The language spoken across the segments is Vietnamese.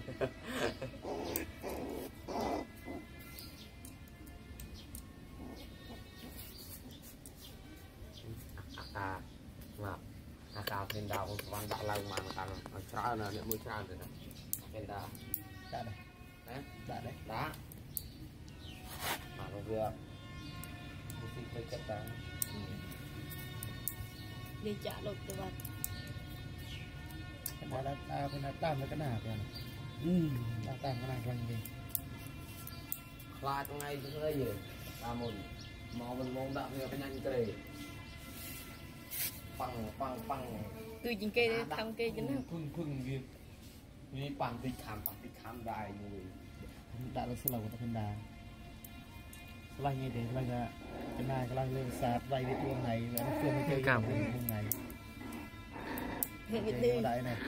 Cào thêm đào còn đã lâu mà cào cháo là những mũi cháo rồi thêm đào đã đây đá mà nó vừa một cái chất đá đi chợ lột từ vật cái đó là bên tam là cái nào kìa tam cái này rành đi lại trong ngày chúng ta gì ta một màu mình mong đậm như cái nhanh cây bằng từ chính cây thăm cây chứ nào phưng vì bằng đi khám đại người đã là sơ lầu của ta đà lanh như thế lanh ra cái này cái lanh lên sạt vay với tuông này nó phương mới chơi cảm tuông này hiện bị đi đại này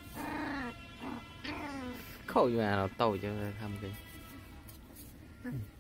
khổ như là tàu cho thăm cái